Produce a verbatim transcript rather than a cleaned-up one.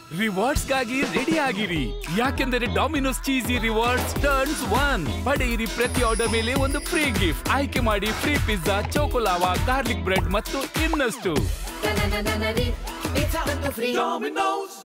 Rewards ಗಾಗಿ ready ಆಗಿರಿ, ಯಾಕೆಂದರೆ Domino's cheesy rewards turns one. ಪಡೆಯಿರಿ ಪ್ರತಿ ಆರ್ಡರ್ ಮೇಲೆ ಒಂದು ಫ್ರೀ ಗಿಫ್ಟ್. ಆಯ್ಕೆ ಮಾಡಿ free pizza, choco lava, garlic bread ಮತ್ತು ಇನ್ನಷ್ಟು.